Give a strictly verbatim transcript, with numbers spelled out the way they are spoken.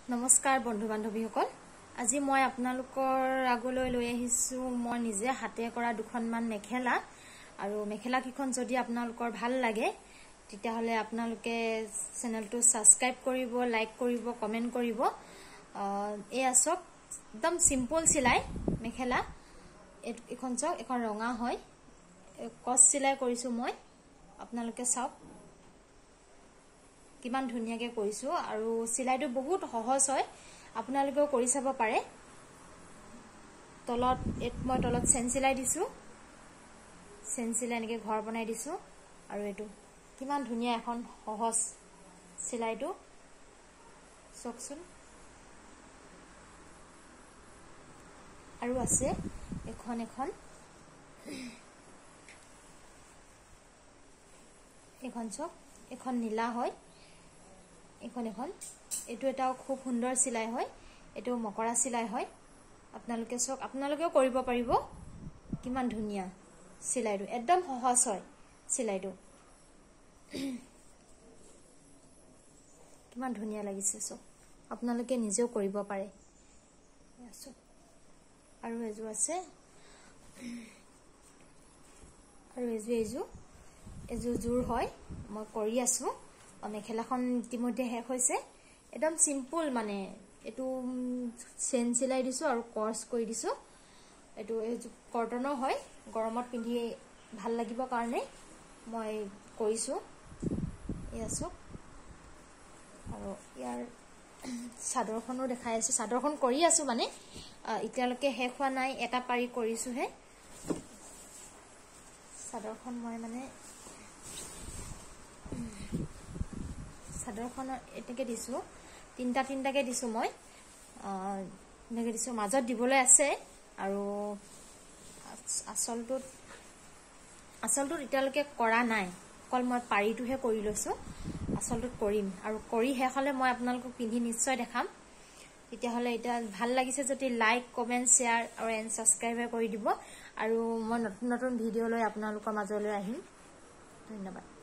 নমস্কাৰ বন্ধু বান্ধৱীসকল আজি মই আপোনালোকৰ আগলৈ লৈ আহিছো মই নিজে হাতে কৰা দুখনমান মেখেলা আৰু মেখেলা কিখন যদি আপোনালোকৰ ভাল লাগে তেতিয়া হলে আপোনালোকে চেনেলটো সাবস্ক্ৰাইব কৰিব লাইক কৰিব কমেন্ট কৰিব এই আসক একদম সিম্পল সিলাই মেখেলা এখন চক এখন ৰঙা হয় কস সিলাই কৰিছো মই আপোনালোকে চাওক কিমান ধুনিয়াকে কৰিছো আৰু সিলাইটো বহুত সহজ হয় আপোনালোকেও কৰি চাব পাৰে তলত এক মই তলত চেন সিলাই দিছো চেন সিলাই এনেকে ঘৰ বনাই দিছো আৰু এটো কিমান ধুনিয়া এখন সহজ সিলাইটো চকচোন আৰু আছে এখন এখন এখন চক এখন নীলা হয় এখন এখন এটো এটাও খুব সুন্দৰ সিলাই হয় এটো মকৰা সিলাই হয় আপোনালোকে চক আপোনালোকেও কৰিব পাৰিব কিমান ধুনিয়া সিলাইটো একদম সহজ হয় সিলাইটো কিমান ধুনিয়া লাগিছে চক আপোনালোকে নিজেও কৰিব পাৰে আৰু এজু আছে আৰু এজু এজু এজু জুৰ হয় মই কৰি আছো মেখেলাখন ইতিমধ্যে শেষ হৈছে একদম সিম্পল মানে এটো চেন সিলাই দিছো আৰু কৰ্স কৰি দিছো এটো কটনৰ হয় গৰমত পিন্ধি ভাল লাগিব কাৰণে মই কৰিছো ইয়াসো আৰু ইয়াৰ সাদৰখনো দেখাই আছে সাদৰখন কৰি আছো মানে ইতিয়ালৈকে শেষ হোৱা নাই এটা পাৰি কৰিছো হে সাদৰখন মই মানে সাদৰখন এটাকে দিছো তিনটা তিনটাকে দিছো মই এনেকে দিছো মাজত দিবলৈ আছে আৰু আসলটো আসলটো ইতিয়ালৈকে কৰা নাই কল মই পাৰিটোহে কৰি লৈছো আসলটো কৰিম আৰু কৰি শেষ হলে মই আপোনালোকক পিন্ধি নিশ্চয় দেখাম এতিয়া হলে এটা ভাল লাগিছে যদি লাইক কমেন্ট শেয়াৰ আৰু এন সাবস্ক্ৰাইব কৰি দিব আৰু মই নতুন নতুন ভিডিও লৈ আপোনালোকৰ মাজলৈ আহিম ধন্যবাদ।